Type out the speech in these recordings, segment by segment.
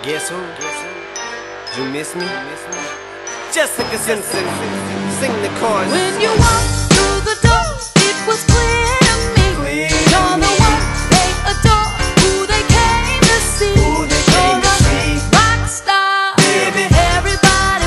Guess who? You miss me? Jessica Simpson, sing the chorus. When you walked through the door, it was clear to me. You're the one they adore, who they came to see. You're a rock star, baby. Everybody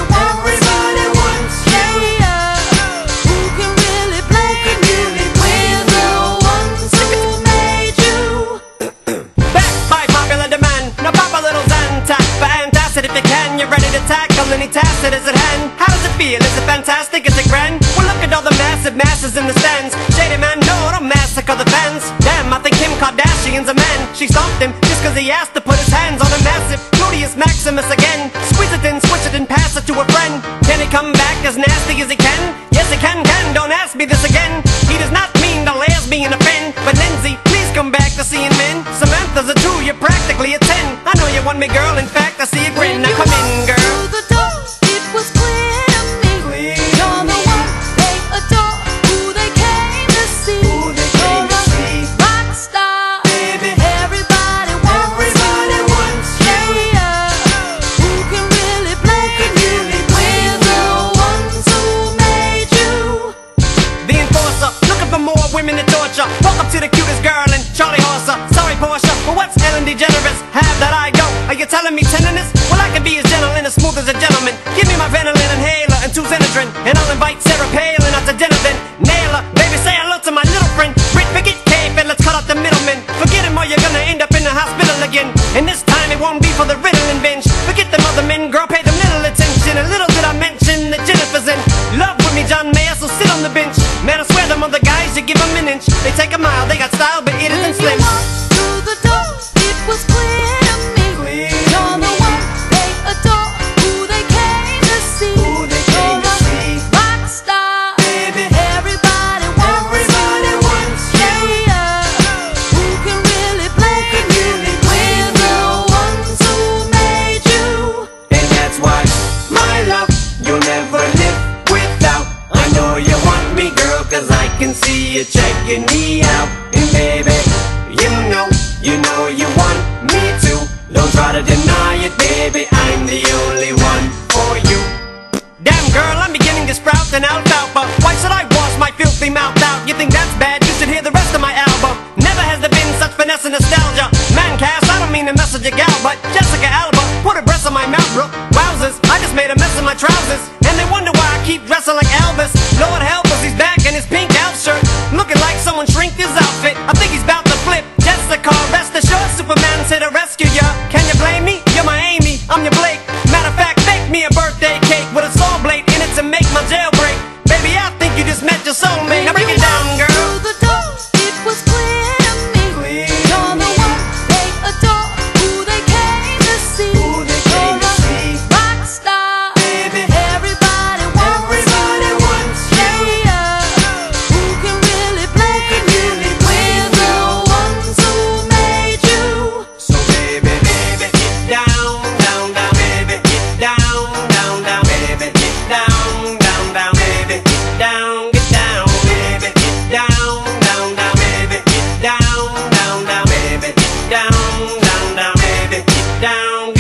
wants you. Yeah, who can really blame you? We're the ones who made you. Back by popular demand, now pop a little Zantac for antacid if you can. You're ready to tackle any task that is at hand. How does it feel? Is it fantastic? Is it grand? Well, look at all the massive masses in the stands. Shady man, no, don't massacre the fans. Damn, I think Kim Kardashian's a man. She stomped him just cause he asked to put his hands on a massive Gluteus Maximus again. Squeeze it in, switch it and pass it to a friend. Can he come back as nasty as he can? Yes, he can, don't ask me this again. He does not mean the lesbian offend. But Lindsay, please come back to seeing men. Samantha's a 2, you're practically a 10. I know you want me, girl, in fact, I see a grin. Now come in, girl. Through the door, it was clear to me. You're the one they adore, who they came to see. You're a rock star, baby. Everybody wants you. Yeah, who can really blame you? We're the ones who made you. The enforcer, looking for more women to torture. Walk up to the cutest girl and Charlie Horser. Sorry, Portia, but what's Ellen DeGeneres? Have that I go. Are you telling me tenderness? Well, I can be as gentle and as smooth as a gentleman. Give me my Ventolin inhaler and 2 Xenadrin, and I'll invite Sarah Palin out to dinner then. Nail her, baby, say hello to my little friend. Brit, forget Cape and let's cut out the middlemen. Forget him or you're gonna end up in the hospital again. And this time it won't be for the Ritalin binge. Forget them other men, girl, pay them little attention. And little did I mention that Jennifer's in love with me, John Mayer, so sit on the bench. Man, I swear them other guys, you give them an inch. They take a mile, they got style, but it isn't slim. When you walked through the door, it was clear to me. You're the one they adore, who they came to see. You're a rock star, baby. Everybody wants you. Yeah, who can really blame you? We're the ones who made you. And that's why, my love, you'll never live without. I know you want me, girl, cause I can see you checking me out. And baby, you know you want me too. Don't try to deny it, baby, I'm the only one for you. Damn girl, I'm beginning to sprout an alfalfa. Why should I wash my filthy mouth out? You think that's bad? You should hear the rest of my album. Never has there been such finesse and nostalgia. Man cast, I don't mean to message a gal, but Jessica Alba put her breasts on my mouth, bro. Wowzers, I just made a mess of my trousers. And they wonder why I keep dressing like Elvis. Lord help us, he's back in his pink elf shirt, looking like someone shrinked his outfit. I think he's about to flip. Jessica, rest assured, Superman's here to rescue ya. Can you blame me? You're my Amy, I'm your Blake. Matter of fact, bake me a birthday cake with a saw blade in it to make my jailbreak. Baby, I think you just met your soulmate. Now break it down, girl. Through the door, it was clear to me. You're the one they adore, who they came to see. You're a rock star, baby. Everybody wants you. Yeah, who can really blame you? We're the ones who made you. So baby, get down, baby, get down, baby, get down, baby, get down, get down, baby, get down, baby, get down, baby, get down, baby, get down.